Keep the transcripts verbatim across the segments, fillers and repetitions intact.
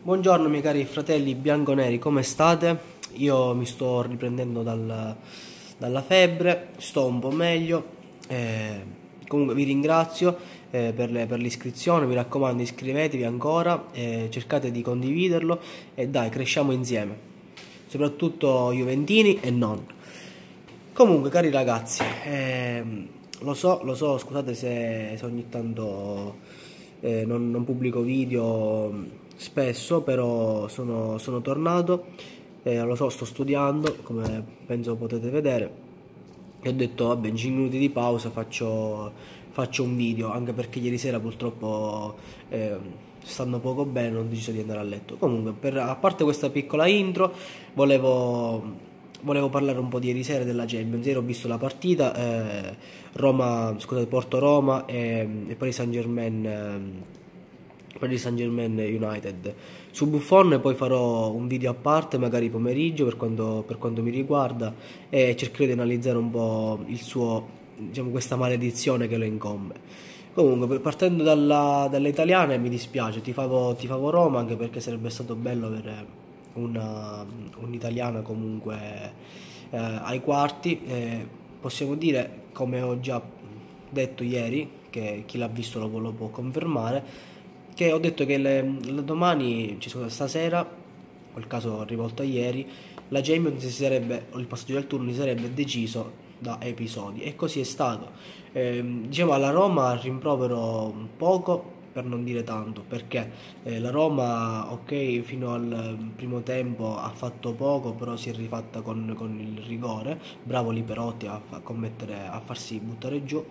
Buongiorno miei cari fratelli bianconeri, come state? Io mi sto riprendendo dal- dalla febbre, sto un po' meglio, eh, comunque vi ringrazio eh, per le- per l'iscrizione, mi raccomando iscrivetevi ancora, eh, cercate di condividerlo e dai, cresciamo insieme, soprattutto juventini e non. Comunque cari ragazzi, ehm, lo so, lo so, scusate se, se ogni tanto eh, non, non pubblico video spesso, però sono, sono tornato, eh, lo so, sto studiando, come penso potete vedere, e ho detto vabbè in cinque minuti di pausa faccio, faccio un video, anche perché ieri sera purtroppo eh, stando poco bene non ho deciso di andare a letto. Comunque, per, a parte questa piccola intro, volevo... Volevo parlare un po' di ieri sera della Champions. Ieri ho visto la partita, eh, Roma, scusate, Porto Roma e, e Paris Saint-Germain, eh, Paris Saint-Germain United. Su Buffon poi farò un video a parte, magari pomeriggio per quanto, per quanto mi riguarda, e cercherò di analizzare un po' il suo, diciamo, questa maledizione che lo incombe. Comunque, partendo dalla, dalle italiane, mi dispiace, tifavo, tifavo Roma anche perché sarebbe stato bello avere una, un'italiana comunque eh, ai quarti. Eh, possiamo dire, come ho già detto ieri, che chi l'ha visto lo, lo può confermare, che ho detto che le, le domani, cioè scusa, stasera, quel caso rivolto a ieri, la Champions si sarebbe, o il passaggio del turno si sarebbe deciso da episodi, e così è stato. Eh, diciamo alla Roma rimprovero poco, per non dire tanto, perché eh, la Roma, ok, fino al primo tempo ha fatto poco, però si è rifatta con, con il rigore, bravo Liperotti a, a commettere, a farsi buttare giù,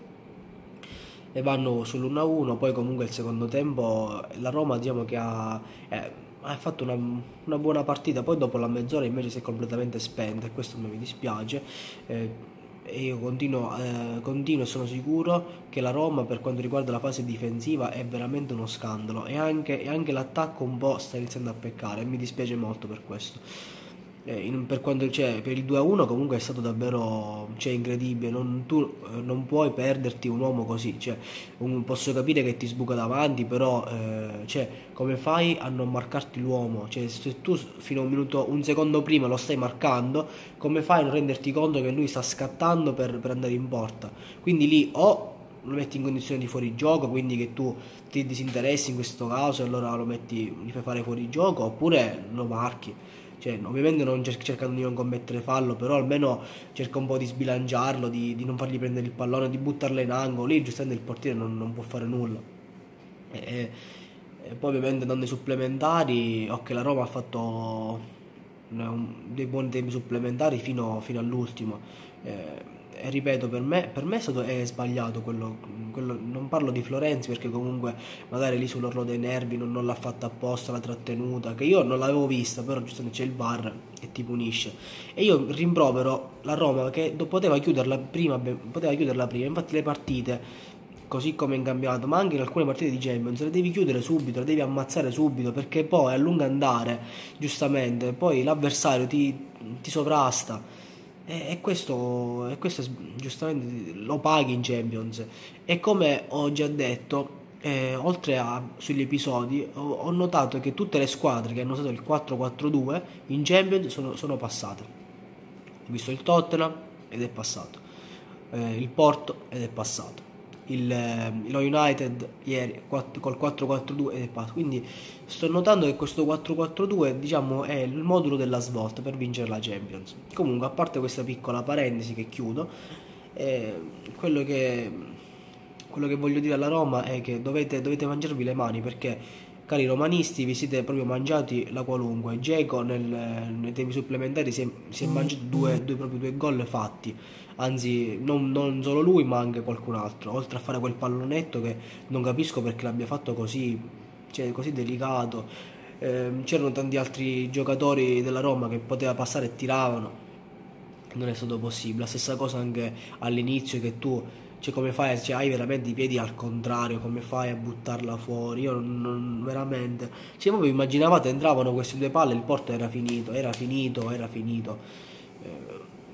e vanno sull'uno a uno. Poi comunque il secondo tempo la Roma, diciamo che ha, eh, ha fatto una, una buona partita, poi dopo la mezz'ora invece si è completamente spenta, e questo mi dispiace. eh, e io continuo, eh, continuo e sono sicuro che la Roma, per quanto riguarda la fase difensiva, è veramente uno scandalo, e anche, e anche l'attacco un po' sta iniziando a peccare, e mi dispiace molto per questo. Eh, in- per quanto, cioè, per il due a uno comunque è stato davvero, cioè, incredibile. Non, tu eh, non puoi perderti un uomo così, cioè, un- posso capire che ti sbuca davanti, però eh, cioè, come fai a non marcarti l'uomo? Cioè, se tu fino a un minuto, un secondo prima lo stai marcando, come fai a non renderti conto che lui sta scattando per, per andare in porta? Quindi lì o lo metti in condizione di fuorigioco, quindi che tu ti disinteressi in questo caso, e allora lo metti, gli fai fare fuorigioco, oppure lo marchi. Cioè, ovviamente non cer- cercando di non commettere fallo, però almeno cerca un po' di sbilanciarlo, di, di non fargli prendere il pallone, di buttarlo in angolo. Lì giustamente il portiere non, non può fare nulla. E, e poi ovviamente dando i supplementari, ok, la Roma ha fatto un- dei buoni tempi supplementari fino, fino all'ultimo. Eh, e ripeto, per me, per me è stato è sbagliato quello, quello- non parlo di Florenzi perché comunque magari lì sull'orlo dei nervi non, non l'ha fatta apposta la trattenuta, che io non l'avevo vista, però giustamente c'è il V A R e ti punisce. E io rimprovero la Roma che do- poteva chiuderla prima, be- poteva chiuderla prima, infatti le partite, così come in campionato, ma anche in alcune partite di Champions, le devi chiudere subito, le devi ammazzare subito, perché poi a lungo andare, giustamente, poi l'avversario ti, ti sovrasta. E, e questo, e questo è s- giustamente lo paghi in Champions. E come ho già detto, eh, oltre a sugli episodi, ho, ho notato che tutte le squadre che hanno usato il quattro quattro due in Champions sono, sono passate. Ho visto il Tottenham ed è passato, eh, il Porto ed è passato, il, eh, lo United ieri quattro col quattro quattro due ed è passato. Quindi sto notando che questo quattro quattro due, diciamo, è il modulo della svolta per vincere la Champions. Comunque, a parte questa piccola parentesi che chiudo, eh, quello che quello che voglio dire alla Roma è che dovete, dovete mangiarvi le mani, perché cari romanisti vi siete proprio mangiati la qualunque. Dzeko nel, nei tempi supplementari si è, si è mangiato due, due, proprio due gol fatti, anzi non, non solo lui ma anche qualcun altro, oltre a fare quel pallonetto che non capisco perché l'abbia fatto così, cioè, così delicato. Eh, c'erano tanti altri giocatori della Roma che poteva passare e tiravano, non è stato possibile. La stessa cosa anche all'inizio, che tu, cioè, come fai, cioè, hai veramente i piedi al contrario, come fai a buttarla fuori? Io non, non- veramente, cioè, proprio immaginavate, entravano queste due palle, il porto era finito, era finito, era finito. Eh,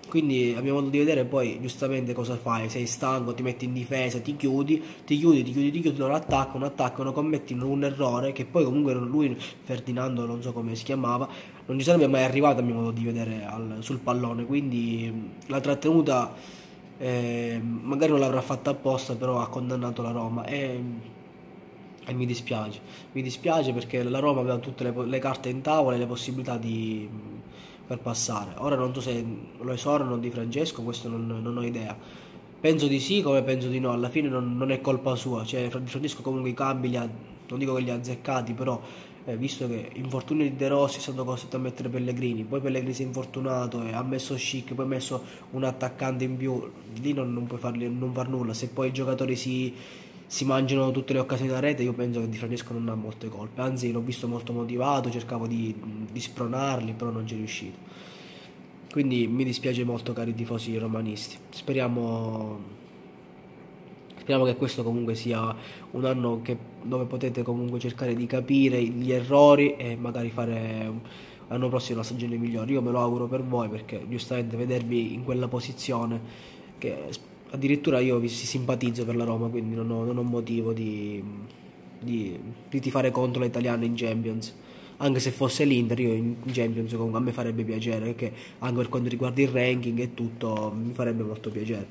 Quindi a mio modo di vedere poi giustamente cosa fai? Sei stanco, ti metti in difesa, ti chiudi, ti chiudi, ti chiudi, ti chiudi, loro attaccano, attaccano, commettono un errore che poi comunque lui, Ferdinando, non so come si chiamava, non ci sarebbe mai arrivato a mio modo di vedere al- sul pallone, quindi la trattenuta eh, magari non l'avrà fatta apposta, però ha condannato la Roma e, e mi dispiace, mi dispiace perché la Roma aveva tutte le, le carte in tavola e le possibilità di, per passare. Ora non so se lo esorano Di Francesco, questo non, non ho idea. Penso di sì, come penso di no, alla fine non, non è colpa sua, cioè Di Francesco comunque i cambi li ha, non dico che li ha azzeccati, però eh, visto che infortunio di De Rossi è stato costretto a mettere Pellegrini, poi Pellegrini si è infortunato e ha messo Schick, poi ha messo un attaccante in più, lì non, non puoi farli, non far nulla, se poi i giocatori si, si mangiano tutte le occasioni da rete, io penso che Di Francesco non ha molte colpe, anzi l'ho visto molto motivato, cercavo di, di spronarli, però non ci è riuscito. Quindi mi dispiace molto, cari tifosi romanisti. Speriamo, speriamo che questo comunque sia un anno che, dove potete comunque cercare di capire gli errori e magari fare l'anno prossimo una stagione migliore. Io me lo auguro per voi perché giustamente vedervi in quella posizione che addirittura io vi simpatizzo per la Roma, quindi non ho, non ho motivo di, di, di tifare contro l'italiana in Champions. Anche se fosse l'Inter, io in Champions comunque a me farebbe piacere, perché anche per quanto riguarda il ranking e tutto mi farebbe molto piacere.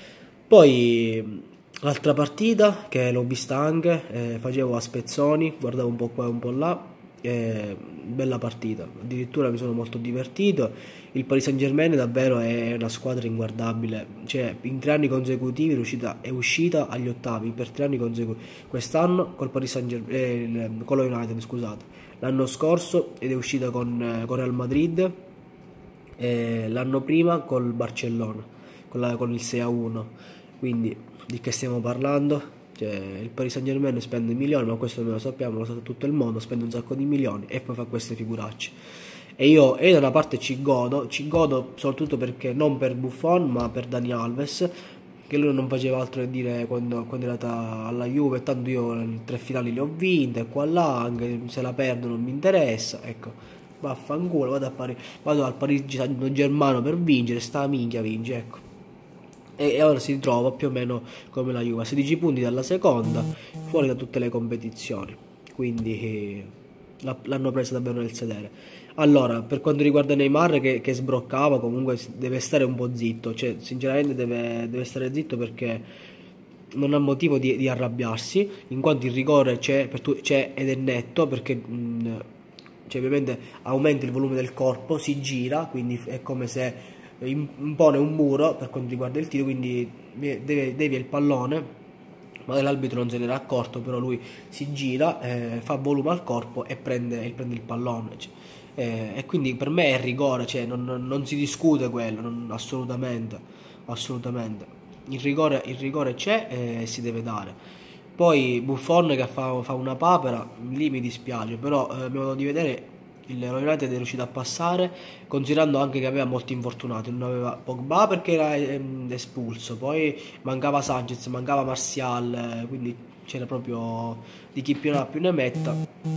Poi l'altra partita che l'ho vista anche, eh, facevo a spezzoni, guardavo un po' qua e un po' là, eh, bella partita, addirittura mi sono molto divertito. Il Paris Saint-Germain davvero è una squadra inguardabile, cioè in tre anni consecutivi è, riuscita, è uscita agli ottavi per tre anni consecutivi. Quest'anno col Paris Saint-Germain, eh, con lo United, scusate, l'anno scorso ed è uscita con, eh, con Real Madrid, eh, l'anno prima col Barcellona, con, la, con il sei a uno. Quindi di che stiamo parlando? Cioè, il Paris Saint Germain spende milioni, ma questo noi lo sappiamo, lo sa tutto il mondo, spende un sacco di milioni e poi fa queste figuracce. E io, e da una parte ci godo, ci godo soprattutto perché non per Buffon, ma per Dani Alves, che lui non faceva altro che dire quando, quando è andata alla Juve, tanto io le tre finali le ho vinte, qua là, anche se la perdo non mi interessa, ecco, vaffanculo, vado, a Pari, vado al Parigi Saint-Germain per vincere, sta minchia vince, ecco. E, e ora si ritrova più o meno come la Juve, a sedici punti dalla seconda, fuori da tutte le competizioni, quindi eh, l'hanno presa davvero nel sedere. Allora, per quanto riguarda Neymar che, che sbroccava, comunque deve stare un po' zitto, cioè sinceramente deve, deve stare zitto perché non ha motivo di, di arrabbiarsi, in quanto il rigore c'è, c'è ed è netto, perché mh, cioè, ovviamente aumenta il volume del corpo, si gira, quindi è come se impone un muro per quanto riguarda il tiro, quindi deve, devia il pallone. Magari l'arbitro non se n'era accorto, però lui si gira, eh, fa volume al corpo e prende, e prende il pallone, cioè, eh, e quindi per me è rigore, cioè non, non si discute quello, non, assolutamente, assolutamente. Il rigore, il rigore c'è e si deve dare. Poi Buffon che fa, fa una papera, lì mi dispiace, però eh, mi modo di vedere il United è riuscito a passare, considerando anche che aveva molti infortunati. Non aveva Pogba perché era ehm, espulso, poi mancava Sanchez, mancava Martial, eh, quindi c'era proprio di chi più ne ha più ne metta.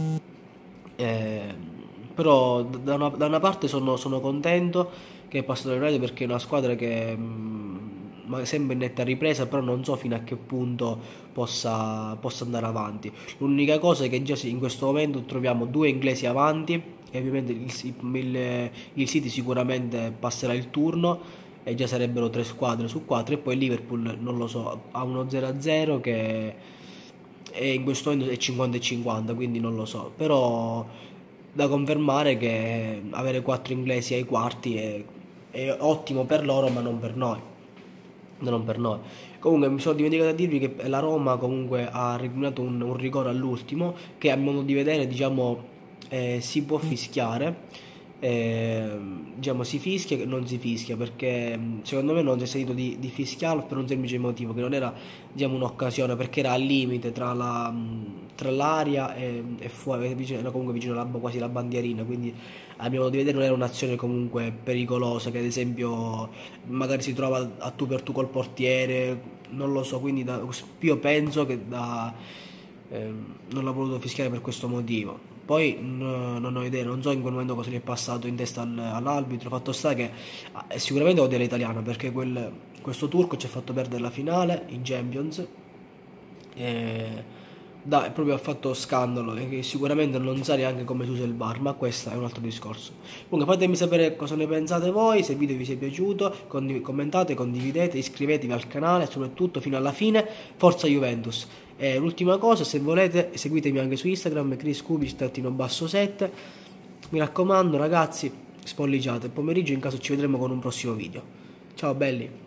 Eh, però da una, da una parte sono, sono contento che è passato United perché è una squadra che mh, sembra in netta ripresa, però non so fino a che punto possa, possa andare avanti. L'unica cosa è che già in questo momento troviamo due inglesi avanti e ovviamente il, il, il City sicuramente passerà il turno e già sarebbero tre squadre su quattro, e poi Liverpool non lo so, ha uno zero a zero che è in questo momento è cinquanta e cinquanta, quindi non lo so, però da confermare che avere quattro inglesi ai quarti è, è ottimo per loro, ma non per noi. Non per noi. Comunque mi sono dimenticato di dirvi che la Roma comunque ha recriminato un, un rigore all'ultimo che a mio modo di vedere diciamo eh, si può fischiare, eh, diciamo si fischia che non si fischia, perché secondo me non si è sentito di, di fischiarlo per un semplice motivo, che non era diciamo un'occasione, perché era al limite tra la tra l'aria e, e fuori, era comunque vicino alla, quasi alla bandierina, quindi a mio modo di vedere non era un'azione comunque pericolosa, che ad esempio magari si trova a tu per tu col portiere, non lo so, quindi da, io penso che da eh, non l'ha voluto fischiare per questo motivo. Poi n- non ho idea, non so in quel momento cosa gli è passato in testa al- all'arbitro. Fatto sta che ah, sicuramente odia l'italiana, perché quel- questo turco ci ha fatto perdere la finale in Champions. E da, proprio ha fatto scandalo, e che sicuramente non sa neanche come si usa il bar, ma questo è un altro discorso. Comunque fatemi sapere cosa ne pensate voi, se il video vi sia piaciuto, condiv- commentate, condividete, iscrivetevi al canale, soprattutto fino alla fine. Forza Juventus. E l'ultima cosa, se volete seguitemi anche su Instagram, chriscubis-sette. Mi raccomando ragazzi, spolliciate. Pomeriggio in caso ci vedremo con un prossimo video. Ciao belli.